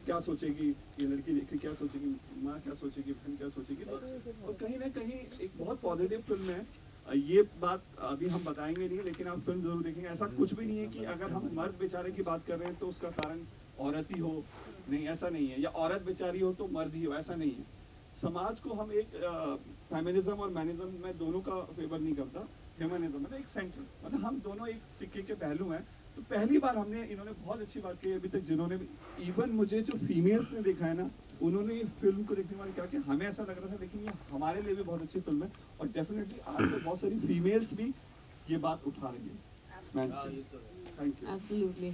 क्या सोचेगी, ये लड़की देख के क्या सोचेगी, माँ क्या सोचेगी, बहन क्या सोचेगी। और कहीं ना कहीं एक बहुत पॉजिटिव फिल्म है। ये बात अभी हम बताएंगे नहीं, लेकिन आप फिल्म जरूर देखेंगे। ऐसा कुछ भी नहीं है कि अगर हम मर्द बेचारे की बात कर रहे हैं तो उसका कारण औरत ही हो, नहीं ऐसा नहीं है, या औरत बेचारी हो तो मर्द ही हो, ऐसा नहीं है। समाज को हम एक फेमिनिज्म और मैनिज्म में दोनों का फेवर नहीं करता। ह्यूमनिज्म है ना, एक सेंटर, मतलब हम दोनों एक सिक्के के पहलू हैं। तो पहली बार हमने, इन्होंने बहुत अच्छी बात की अभी तक, जिन्होंने भी, इवन मुझे जो फीमेल्स ने देखा है ना, उन्होंने ये फिल्म को देखने वाले कहा कि हमें ऐसा लग रहा था लेकिन ये हमारे लिए भी बहुत अच्छी फिल्म है। और डेफिनेटली आज तो बहुत सारी फीमेल्स भी ये बात उठा रही है। Thank you. एब्सोल्युटली।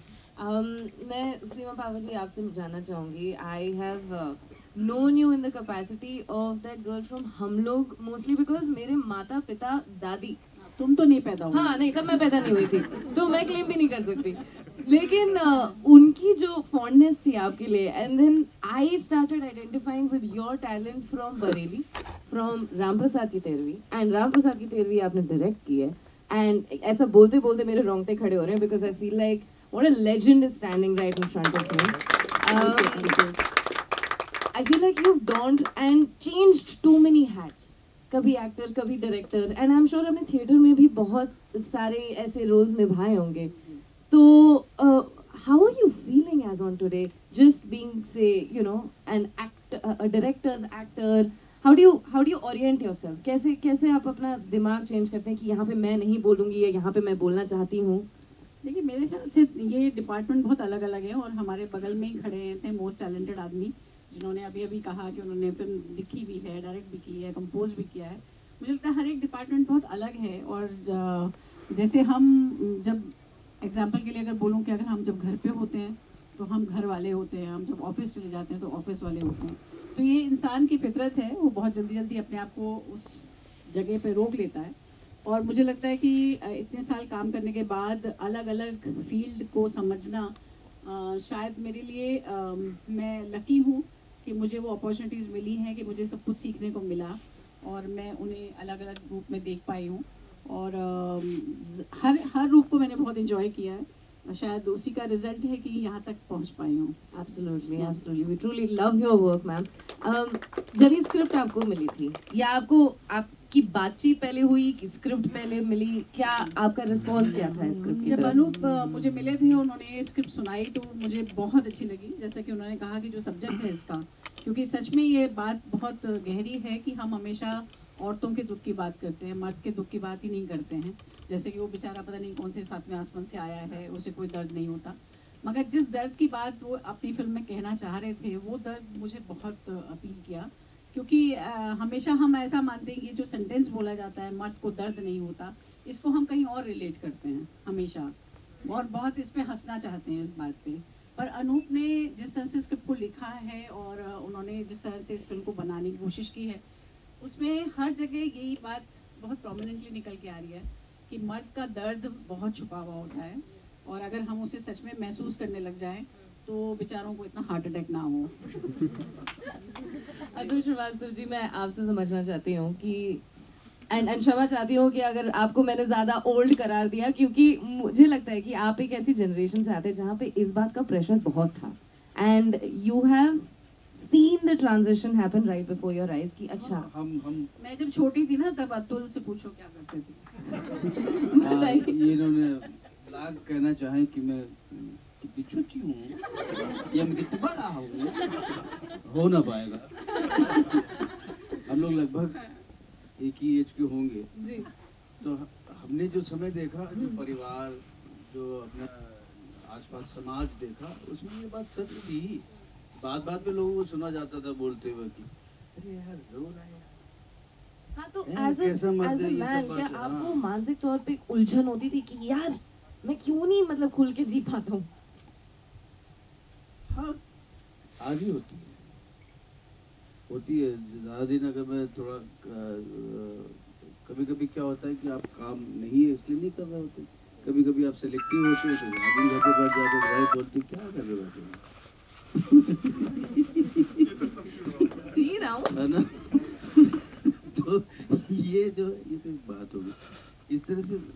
मैं सीमा पावर जी आपसे जानना चाहूँगी, I have known you in the capacity of that girl from हम लोग, mostly because मेरे माता पिता दादी, तुम तो नहीं पैदा हुई। हाँ नहीं, तब मैं पैदा नहीं हुई थी तो मैं क्लेम भी नहीं कर सकती, लेकिन उनकी जो फॉन्डनेस थी आपके लिए, and then I started identifying with your talent from Bareilly, from Ram Prasad ki Tehrvi, and Ram Prasad ki तेरहवीं आपने डायरेक्ट की है। एंड ऐसा बोलते बोलते मेरे रोंगटे खड़े हो रहे हैं, because I feel like what a legend is standing right in front of me. I feel like you've donned and changed too many hats. कभी एक्टर, कभी director, and I am sure अपने थिएटर में भी बहुत सारे ऐसे roles निभाए होंगे। तो how are you feeling as on today, just being say you know an actor, directors actor? How do you orient yourself? कैसे कैसे आप अपना दिमाग चेंज करते हैं कि यहाँ पे मैं नहीं बोलूँगी या यहाँ पे मैं बोलना चाहती हूँ? देखिए, मेरे ख्याल से ये डिपार्टमेंट बहुत अलग अलग है, और हमारे बगल में ही खड़े थे मोस्ट टैलेंटेड आदमी, जिन्होंने अभी अभी कहा कि उन्होंने फिल्म लिखी भी है, डायरेक्ट भी की है, कंपोज भी किया है। मुझे लगता है हर एक डिपार्टमेंट बहुत अलग है। और जैसे हम, जब एग्जांपल के लिए अगर बोलूँ कि अगर हम जब घर पे होते हैं तो हम घर वाले होते हैं, हम जब ऑफिस चले जाते हैं तो ऑफिस वाले होते हैं। तो ये इंसान की फितरत है, वो बहुत जल्दी जल्दी अपने आप को उस जगह पे रोक लेता है। और मुझे लगता है कि इतने साल काम करने के बाद अलग अलग फील्ड को समझना, शायद मेरे लिए, मैं लकी हूँ कि मुझे वो अपॉर्चुनिटीज़ मिली हैं, कि मुझे सब कुछ सीखने को मिला और मैं उन्हें अलग अलग रूप में देख पाई हूँ। और हर रूप को मैंने बहुत एंजॉय किया है। शायद उसी का रिजल्ट है कि यहाँ तक पहुँच पाई हूँ। Absolutely, absolutely. We truly love your work, ma'am. जब ये स्क्रिप्ट आपको मिली थी, या आपको आपकी बातचीत पहले हुई कि स्क्रिप्ट पहले मिली, क्या आपका रिस्पॉन्स क्या था स्क्रिप्ट की जब तरफ? अनूप मुझे मिले थे, उन्होंने स्क्रिप्ट सुनाई तो मुझे बहुत अच्छी लगी। जैसे कि उन्होंने कहा कि जो सब्जेक्ट है इसका, क्योंकि सच में ये बात बहुत गहरी है कि हम हमेशा औरतों के दुख की बात करते हैं, मर्द के दुख की बात ही नहीं करते हैं। जैसे कि वो बेचारा पता नहीं कौन से सातवें आसमान से आया है, उसे कोई दर्द नहीं होता, मगर जिस दर्द की बात वो अपनी फिल्म में कहना चाह रहे थे, वो दर्द मुझे बहुत अपील किया। क्योंकि हमेशा हम ऐसा मानते हैं कि जो सेंटेंस बोला जाता है, मर्द को दर्द नहीं होता, इसको हम कहीं और रिलेट करते हैं हमेशा, और बहुत इस पर हंसना चाहते हैं इस बात पे। पर अनूप ने जिस तरह से स्क्रिप्ट को लिखा है और उन्होंने जिस तरह से इस फिल्म को बनाने की कोशिश की है, उसमें हर जगह यही बात बहुत प्रोमिनेंटली निकल के आ रही है कि मर्द का दर्द बहुत छुपा हुआ होता है, और अगर हम उसे सच में महसूस करने लग जाएं तो बेचारों को इतना हार्ट अटैक ना हो। अतुल श्रीवास्तव जी, मैं आपसे समझना चाहती हूँ कि एंड क्षमा चाहती हूँ कि अगर आपको मैंने ज़्यादा ओल्ड करार दिया, क्योंकि मुझे लगता है कि आप एक ऐसी जनरेशन से आते हैं जहाँ पे इस बात का प्रेशर बहुत था, and you have seen the transition happen right before your eyes कि अच्छा हम मैं जब छोटी थी ना, तब अतुल से पूछो क्या करते थे। बताइए। ये इन्होंने लाग कहना चाहे कि मैं कितनी छोटी हूँ या मैं कितना बड़ा हूँ, हो ना पाएगा। हम लोग लगभग एक ही एज के होंगे जी। तो हमने जो समय देखा, जो परिवार, जो अपना आसपास समाज देखा, उसमें ये बात सच थी। बात बात में लोगों को सुना जाता था बोलते हुए कि अरे यार रो रहा है। हाँ, तो कैसा मर्द है, ये मैन सब क्या बात है, आपको हाँ। मानसिक तौर पे उलझन होती थी कि यार मैं क्यों नहीं मतलब खुल के जी पाता हूँ? हाँ, आज ही होती है ज़्यादा दिन। अगर मैं थोड़ा कभी कभी क्या होता है कि आप काम नहीं है इसलिए नहीं कर रहे होते, कभी कभी आप सेलेक्टिव होते हैं तो ज़्यादा दिन घर पे बैठ जाते हैं, वाइफ बोलती क्या कर रहे बैठे जी रहा हूँ, है ना। तो ये तो एक बात होगी इस तरह से।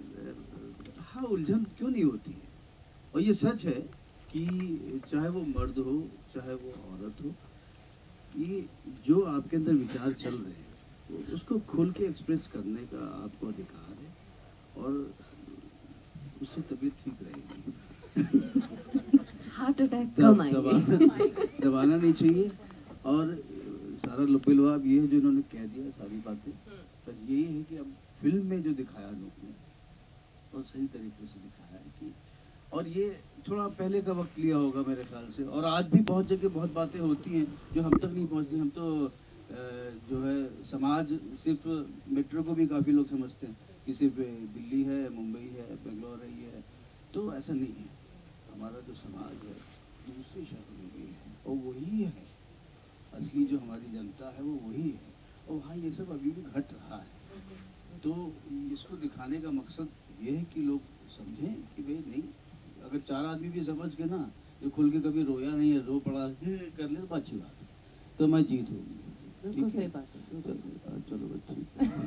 हाँ, उलझन क्यों नहीं होती है, और ये सच है कि चाहे वो मर्द हो चाहे वो औरत हो, कि जो आपके अंदर विचार चल रहे हैं उसको खुल के एक्सप्रेस करने का आपको अधिकार है, और उससे तबीयत ठीक रहेगी। हार्ट अटैक कम आएंगे। दबाना नहीं चाहिए। और सारा लुबिलवाब ये है जो इन्होंने कह दिया सारी बातें, बस यही है कि अब फिल्म में जो दिखाया लोगों ने और सही तरीके से दिखाया है कि, और ये थोड़ा पहले का वक्त लिया होगा मेरे ख्याल से, और आज भी बहुत जगह बहुत बातें होती हैं जो हम तक नहीं पहुंचती। हम तो जो है समाज सिर्फ मेट्रो को भी काफ़ी लोग समझते हैं कि सिर्फ दिल्ली है, मुंबई है, बेंगलोर है, ये है, तो ऐसा नहीं है। हमारा जो समाज है दूसरे शहरों में भी है, और वही है असली जो हमारी जनता है, वो वही है। और वहाँ ये सब अभी भी घट रहा है। तो इसको दिखाने का मकसद ये है कि लोग समझें कि भाई नहीं, अगर 4 आदमी भी समझ के ना, जो खुल के कभी रोया नहीं है, रो पड़ा कर ले तो अच्छी बात है, तो मैं जीत होगी। बिल्कुल सही बात है। चलो ठीक।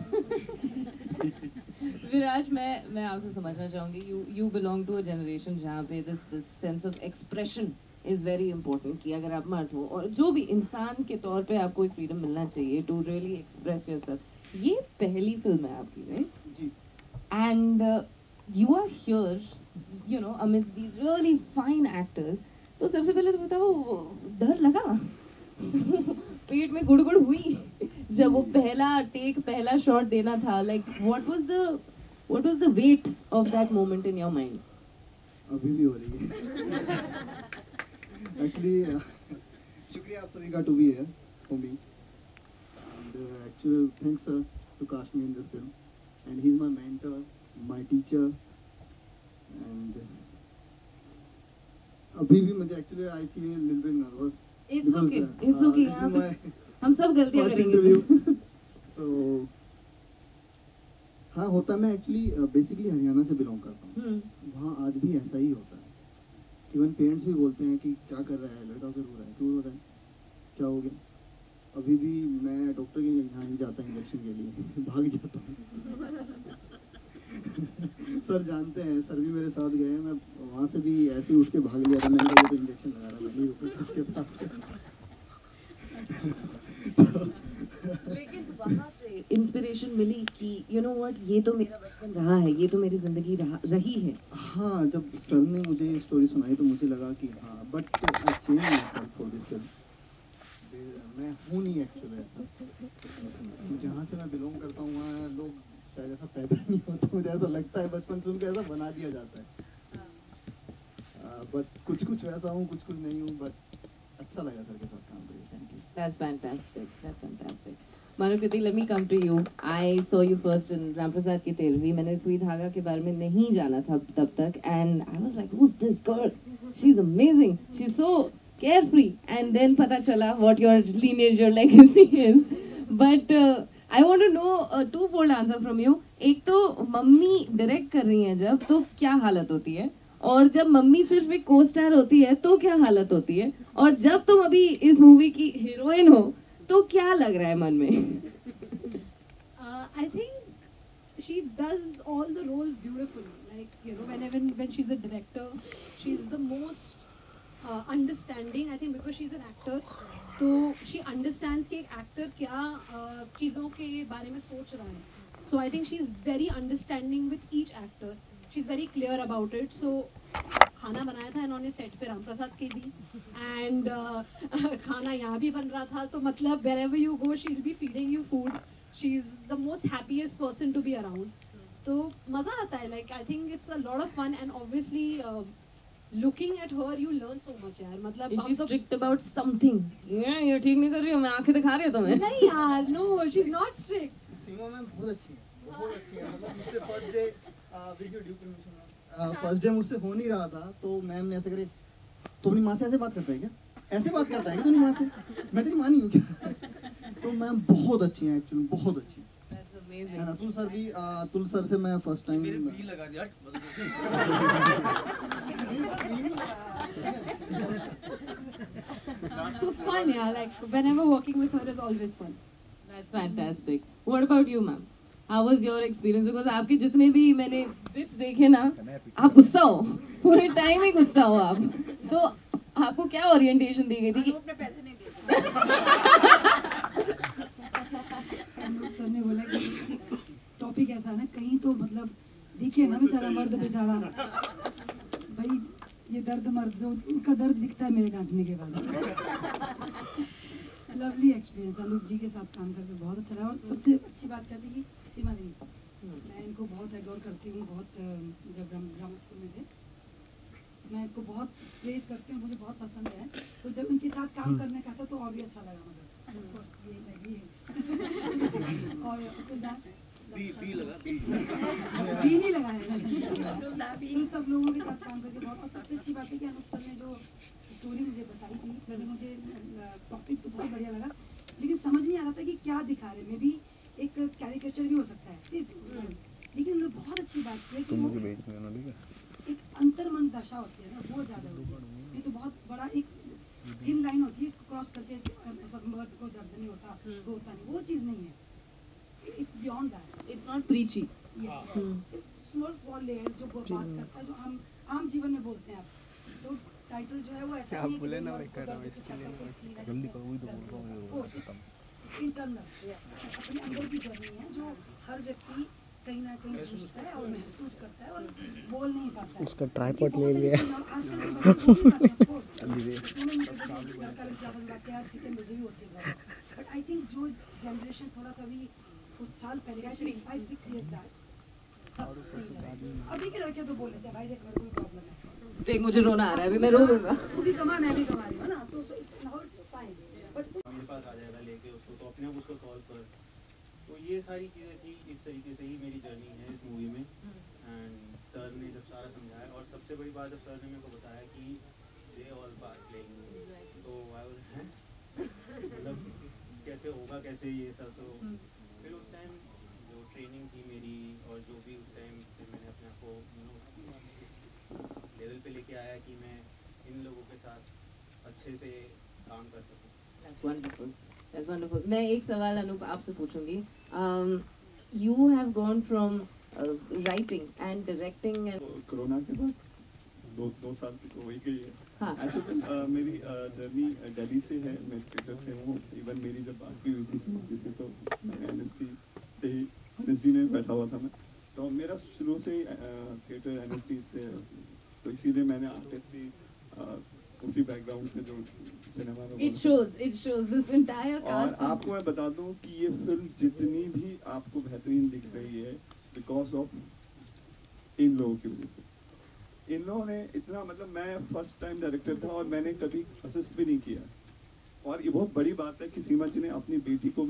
विराज, मैं आपसे समझना चाहूँगी, you belong to a generation जहाँ पे this sense of expression is very important, कि अगर आप मर्द हो और जो भी इंसान के तौर पे आपको एक फ्रीडम मिलना चाहिए टू रियली एक्सप्रेस योरसेल्फ। ये पहली फिल्म है आपकी, राइट? जी। And you are here, you know, amidst these really fine actors. तो सबसे पहले तो बताओ, डर लगा? पेट में गुड़गुड़ हुई जब वो पहला शॉट देना था? Like what was the weight of that moment in your mind? अभी भी हो रही है एक्चुअली। शुक्रिया आप सभी का to be here for me, and actually thanks to cast me in this film, and he is my mentor, my teacher, and अभी भी मुझे actually I feel little bit nervous. It's okay, हम सब गलतियां करेंगे। सो हाँ, होता, मैं एक्चुअली बेसिकली हरियाणा से बिलोंग करता हूँ। वहाँ आज भी ऐसा ही होता है। इवन पेरेंट्स भी बोलते हैं कि क्या कर रहा है लड़का, क्यों रो रहा है, क्यों रो रहा है, क्या हो गया? अभी भी मैं डॉक्टर के यहाँ नहीं जाता इंजेक्शन के लिए, भाग जाता हूँ। सर जानते हैं, सर भी मेरे साथ गए हैं, मैं वहाँ से भी ऐसे ही उठ के भाग लिया था। मैंने कहा तो इंजेक्शन लगा रहा था, नहीं रुका इसके पास। लेकिन वहाँ से इंस्पिरेशन मिली कि यू नो व्हाट, ये तो मेरा बचपन रहा है, ये तो मेरी जिंदगी रही है। हाँ, जब सर ने मुझे ये स्टोरी सुनाई तो मुझे लगा कि हाँ, but I change myself for this film. मैं हूँ नहीं एक्चुअली ऐसा। जहाँ से मैं बिलोंग करता हूँ वहाँ लोग शायद ऐसा पैदा नहीं होता, मुझे ऐसा लगता है, बचपन से उनको ऐसा बना दिया जाता है। बट कुछ वैसा हूँ, कुछ नहीं हूँ, बट अच्छा लगा सर के साथ काम करके। Thank you. That's fantastic. That's fantastic. Manukriti, let me come to you. I saw you first in Ramprasad की तेलवी. मैंने सुई धागा के बारे में नहीं जाना था तब तक, and I was like, who's this girl? She's amazing. She's so carefree. And then पता चला what your lineage, your legacy is. But I want to know a two-fold answer from you. एक तो मम्मी डायरेक्ट कर रही हैं जब, तो क्या हालत होती है? और जब मम्मी सिर्फ एक को स्टार होती है तो क्या हालत होती है? और जब तुम अभी इस मूवी की हीरोइन हो तो क्या लग रहा है मन में? I think she does all the roles beautifully. Like, you know, when she's a director, she's the most understanding. I think because she's an actor, तो she understands कि एक actor क्या चीज़ों के बारे में सोच रहा है. So I think she's very understanding with each actor. She's very clear about it. So खाना बनाया था इन्होंने सेट पे रामप्रसाद के भी, एंड खाना यहाँ भी बन रहा था, तो मतलब wherever you go she'll be feeding you food. She's the most happiest person to be around. तो मज़ा आता है. Like I think it's a lot of fun, and obviously looking at her you learn so much यार. मतलब Is she strict about something? ये ठीक नहीं कर रही हो, मैं आंखें दिखा रही हूँ तुम्हें? नहीं यार, no, she's not strict. Seema ma'am बहुत अच्छी है, बहुत अच्छी है। मतलब मुझसे फर्स्ट डे फर्स्ट डे मुझसे हो नहीं रहा था, तो मैम ने ऐसे करे, तो अपनी माँ से ऐसे बात करता है क्या? ऐसे बात करता है क्या अपनी माँ से? मैं तेरी माँ नहीं हूँ क्या? तो मैम बहुत अच्छी है एक्चुअली, बहुत अच्छी है। अतुल सर भी, अतुल सर से मैं फर्स्ट टाइम लगा दिया। So fun यार, like whenever working with her is always fun. That's fantastic. What about you, ma'am? How was your experience? Because आपके जितने भी मैंने bits देखे ना, आप गुस्सा हो, पूरे टाइम ही गुस्सा हो आप। तो आपको क्या ओरिएंटेशन दी गई थी? अपने पैसे नहीं दिए। अनूप सर ने बोला कि टॉपिक ऐसा है ना, कहीं तो मतलब दिखे ना बेचारा मर्द बेचारा, भाई ये दर्द मर्द, उनका दर्द दिखता है मेरे डांटने के बाद। लवली एक्सपीरियंस, अनूप जी के साथ काम करके बहुत अच्छा लगा। और सबसे अच्छी बात कहती है कि सीमा दी, मैं इनको बहुत एडोर करती हूँ, बहुत जब ड्रामा स्कूल में थे मैं इनको बहुत प्रेज करती हूँ, मुझे बहुत पसंद है। तो जब इनके साथ काम करने का था तो और भी अच्छा लगा, मतलब ऑफ कोर्स ये लगी है। और बी लगा, बी नहीं लगा है। तो सब लोगों के साथ काम करके बहुत, और सबसे अच्छी बात है कि अनूप सर ने जो स्टोरी मुझे बताई थी, पहले मुझे टॉपिक तो बहुत बढ़िया लगा, लेकिन समझ नहीं आ रहा था कि क्या दिखा रहे। मे भी एक कैरिकेचर भी हो सकता है सिर्फ, लेकिन उन्होंने बहुत अच्छी बात की है कि वो एक अंतर्मन दशा होती है ना, वो ज़्यादा होती है। ये तो बहुत बड़ा एक थिन लाइन होती है, इसको क्रॉस करके मर्द को दर्द नहीं होता, वो होता नहीं, वो चीज़ नहीं है। It's beyond that, it's not preachy. Small small layers जो बात करता है, जो हम आम जीवन में बोलते हैं। आप तो टाइटल जो है वो ऐसा नहीं है कि इंटरनल अपने अंदर की जर्नी है, जो हर व्यक्ति कहीं ना कहीं सोचता है और महसूस करता है और बोल नहीं पाता है। उसका ट्राइपॉड ले लिया बट आई थिंक जो जनरेशन थोड़ा सा भी कुछ साल पहले 5-6 years बैक, अभी के लड़के तो बोल लेते हैं भाई देख मेरे कोई प्रॉब्लम है, देख मुझे रोना आ रहा है, अभी मैं रो दूंगा। तू भी कमा मैं भी कमा रही हूँ ना, तो नाउ इट्स फाइन। बट मेरे पास आ जाएगा लेके उसको, तो अपने आप उसको सॉल्व कर। तो ये सारी चीज़ें थी, इस तरीके से ही मेरी जर्नी है इस मूवी में। एंड सर ने जब सारा समझाया, और सबसे बड़ी बात जब सर ने मेरे को बताया कि दे ऑल पार्ट प्लेइंग, तो आई वाज हैं मतलब कैसे होगा कैसे ये सब। तो फिर उस टाइम जो ट्रेनिंग थी मेरी, और जो भी उस टाइम फिर मैंने अपने आप को इस लेवल पे लेके आया कि मैं इन लोगों के साथ अच्छे से काम कर सकूँ। That's wonderful. That's wonderful. मैं एक सवाल अनूप आपसे पूछूंगी। You have gone from writing and directing and corona के बाद दो साल तो वही गई है। हाँ। एक्चुअली मेरी जर्नी दिल्ली से है, मैं थिएटर से हूँ। इवन मेरी जब बात भी हुई थी सिमोजी से, तो एनएसडी से ही, एनएसडी में बैठा हुआ था मैं, तो मेरा शुरू से थिएटर एनएसडी से, तो इसीलिए मैंने आर्टिस्ट भी उसी बैकग्राउंड से जो सिनेमा में। it shows this entire और cast आपको मैं बता दूं कि ये फिल्म जितनी भी आपको बेहतरीन दिख रही है, बिकॉज ऑफ इन लोगों की वजह से। इन लोगों ने इतना, मतलब मैं फर्स्ट टाइम डायरेक्टर था और मैंने कभी असिस्ट भी नहीं किया, और ये बहुत बड़ी बात है कि सीमा जी ने अपनी बेटी को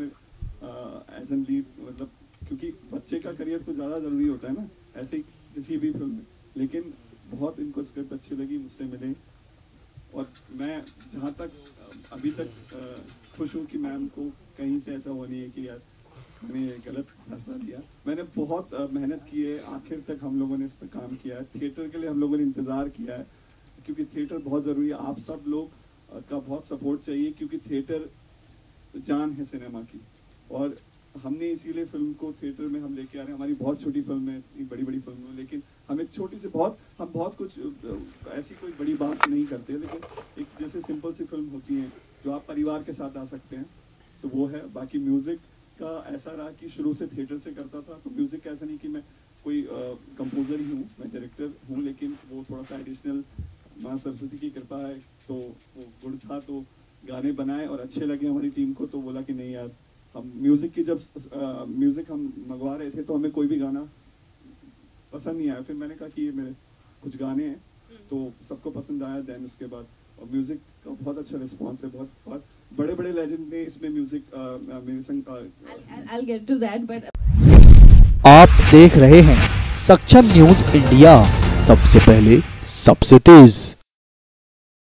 एज एन लीड, मतलब क्योंकि बच्चे का करियर तो ज़्यादा ज़रूरी होता है ना ऐसे ही किसी भी फिल्म में, लेकिन बहुत इनको स्क्रिप्ट अच्छी लगी, मुझसे मिले, और मैं जहाँ तक अभी तक खुश हूँ कि मैम को कहीं से ऐसा हुआ नहीं है कि यार मैंने गलत फैसला लिया। मैंने बहुत मेहनत की है, आखिर तक हम लोगों ने इस पर काम किया है। थिएटर के लिए हम लोगों ने इंतज़ार किया है, क्योंकि थिएटर बहुत ज़रूरी है। आप सब लोग का बहुत सपोर्ट चाहिए, क्योंकि थिएटर जान है सिनेमा की, और हमने इसीलिए फिल्म को थिएटर में हम लेके आ रहे हैं। हमारी बहुत छोटी फिल्म है, इतनी बड़ी बड़ी फिल्म है, लेकिन हम एक छोटी सी हम बहुत कुछ ऐसी कोई बड़ी बात नहीं करते, लेकिन एक जैसे सिंपल सी फिल्म होती है जो आप परिवार के साथ आ सकते हैं, तो वो है। बाकी म्यूज़िक का ऐसा रहा कि शुरू से थिएटर से करता था, तो म्यूज़िक ऐसा नहीं कि मैं कोई कंपोज़र ही हूँ, मैं डायरेक्टर हूँ, लेकिन वो थोड़ा सा एडिशनल माँ सरस्वती की कृपा है, तो वो गुण था, तो गाने बनाए और अच्छे लगे हमारी टीम को, तो बोला कि नहीं यार, हम म्यूज़िक की जब म्यूज़िक हम मंगवा रहे थे तो हमें कोई भी गाना पसंद नहीं आया। फिर मैंने कहा कि ये मेरे कुछ गाने हैं, तो सबको पसंद आया। देन उसके बाद और म्यूज़िक का बहुत अच्छा रिस्पॉन्स है, बहुत बड़े बड़े लेजेंड ने इसमें म्यूज़िक मेरे संग। I'll get to that, but आप देख रहे हैं सक्षम न्यूज़ इंडिया, सबसे पहले सबसे तेज।